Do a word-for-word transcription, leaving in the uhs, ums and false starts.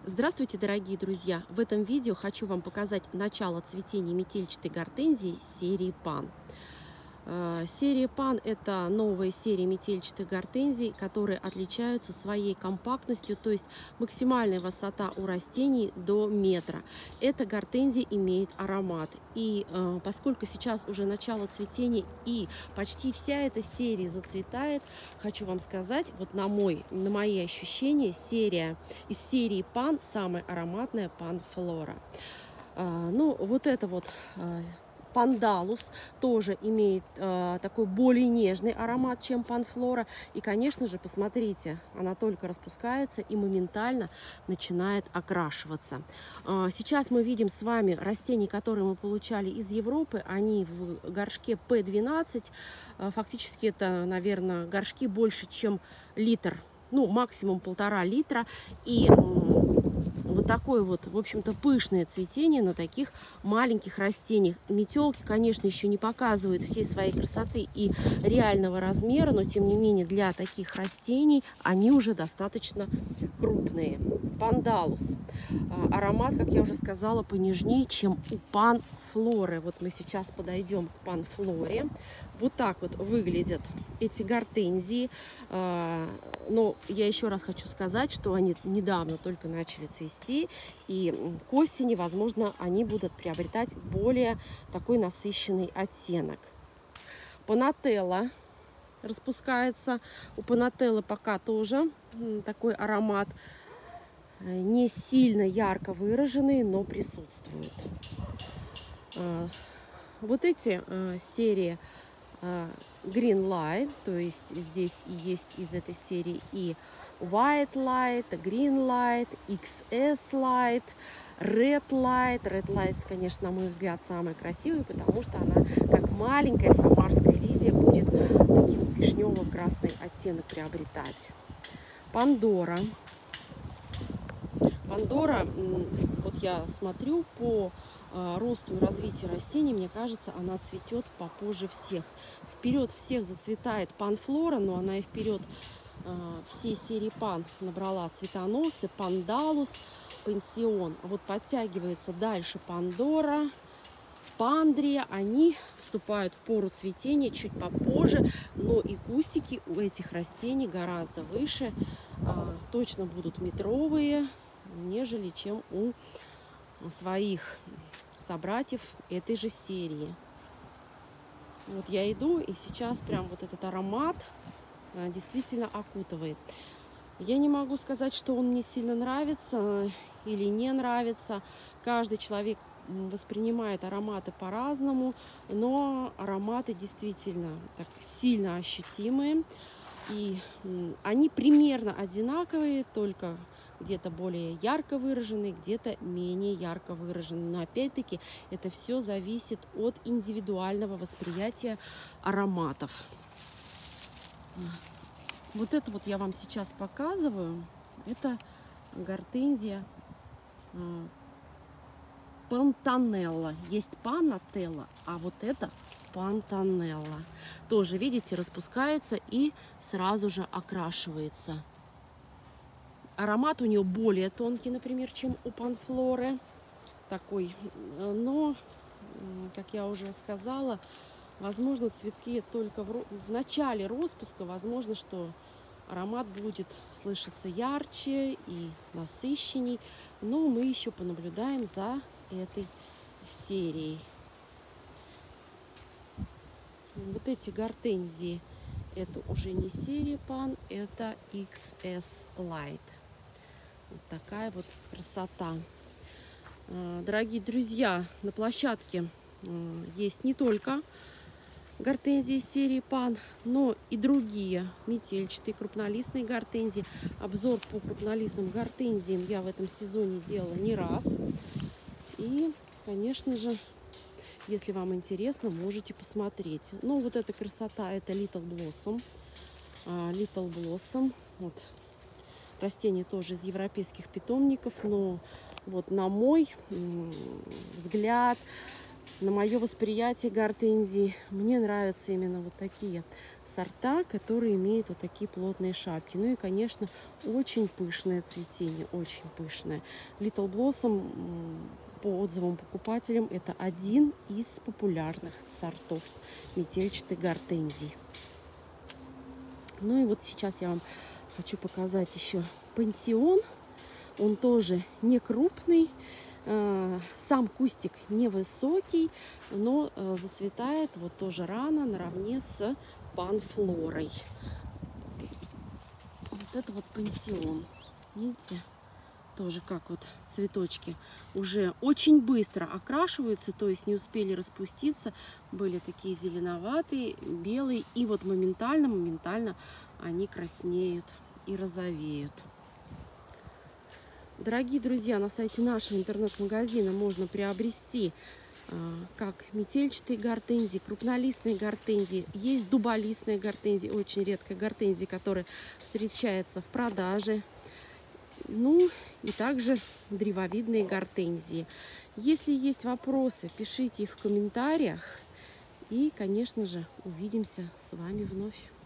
Здравствуйте, дорогие друзья! В этом видео хочу вам показать начало цветения метельчатой гортензии серии Пан. Э, Серия Пан – это новая серия метельчатых гортензий, которые отличаются своей компактностью, то есть максимальная высота у растений до метра. Эта гортензия имеет аромат. И э, поскольку сейчас уже начало цветения и почти вся эта серия зацветает, хочу вам сказать, вот на, мой, на мои ощущения, серия из серии Пан самая ароматная Пан Флора. Э, ну, вот это вот... Э, Пандалус тоже имеет э, такой более нежный аромат, чем Панфлора. И, конечно же, посмотрите, она только распускается и моментально начинает окрашиваться. Э, сейчас мы видим с вами растения, которые мы получали из Европы. Они в горшке пэ двенадцать. Э, фактически это, наверное, горшки больше, чем литр. Ну, максимум полтора литра. И... Вот такое вот, в общем-то, пышное цветение на таких маленьких растениях. Метелки, конечно, еще не показывают всей своей красоты и реального размера, но, тем не менее, для таких растений они уже достаточно крупные. Пандалус. Аромат, как я уже сказала, понежнее, чем у Панфлоры. Вот мы сейчас подойдем к Панфлоре. Вот так вот выглядят эти гортензии. Но я еще раз хочу сказать, что они недавно только начали цвести. И к осени, возможно, они будут приобретать более такой насыщенный оттенок. Панателла распускается. У Панателлы пока тоже такой аромат не сильно ярко выраженный, но присутствует. Вот эти серии Green Light, то есть здесь и есть из этой серии и White Light, Green Light, икс эс Light, Red Light. Red Light, конечно, на мой взгляд, самая красивая, потому что она, как маленькая самарская лидия, будет таким вишнево-красный оттенок приобретать. Пандора. Пандора, вот я смотрю по росту и развитию растений, мне кажется, она цветет попозже всех. Вперед всех зацветает Панфлора, но она и вперед э, всей серии Пан набрала цветоносы, Пандалус, Пансион. А вот подтягивается дальше Пандора, Пандрия. Они вступают в пору цветения чуть попозже, но и кустики у этих растений гораздо выше, э, точно будут метровые, нежели чем у своих собратьев этой же серии. Вот я иду, и сейчас прям вот этот аромат а, действительно окутывает. Я не могу сказать, что он мне сильно нравится или не нравится. Каждый человек воспринимает ароматы по-разному, но ароматы действительно так сильно ощутимые. И они примерно одинаковые, только где-то более ярко выраженный, где-то менее ярко выраженный. Но опять-таки это все зависит от индивидуального восприятия ароматов. Вот это вот я вам сейчас показываю. Это гортензия Пантанелла. Есть Панателла, а вот это Пантанелла. Тоже, видите, распускается и сразу же окрашивается. Аромат у нее более тонкий, например, чем у Панфлоры. Такой, но, как я уже сказала, возможно, цветки только в, в начале распуска. Возможно, что аромат будет слышаться ярче и насыщенней. Но мы еще понаблюдаем за этой серией. Вот эти гортензии, это уже не серия Пан, это икс эс Light. Вот такая вот красота. Дорогие друзья, на площадке есть не только гортензии серии Пан, но и другие метельчатые крупнолистные гортензии. Обзор по крупнолистным гортензиям я в этом сезоне делала не раз. И, конечно же, если вам интересно, можете посмотреть. Ну, вот эта красота, это Little Blossom. Little Blossom. Вот. Растение тоже из европейских питомников, но вот на мой взгляд на мое восприятие гортензии, мне нравятся именно вот такие сорта, которые имеют вот такие плотные шапки. Ну и, конечно, очень пышное цветение, очень пышное. Little Blossom, по отзывам покупателям, это один из популярных сортов метельчатой гортензии. Ну и вот сейчас я вам хочу показать еще пантеон. Он тоже не крупный. Сам кустик невысокий, но зацветает вот тоже рано наравне с панфлорой. Вот это вот пантеон. Видите? Тоже как вот цветочки уже очень быстро окрашиваются, то есть не успели распуститься, были такие зеленоватые, белые, и вот моментально, моментально они краснеют и розовеют. Дорогие друзья, на сайте нашего интернет-магазина можно приобрести как метельчатые гортензии, крупнолистные гортензии. Есть дуболистные гортензии, очень редкая гортензия, которая встречается в продаже. Ну и также древовидные гортензии. Если есть вопросы, пишите их в комментариях. И, конечно же, увидимся с вами вновь.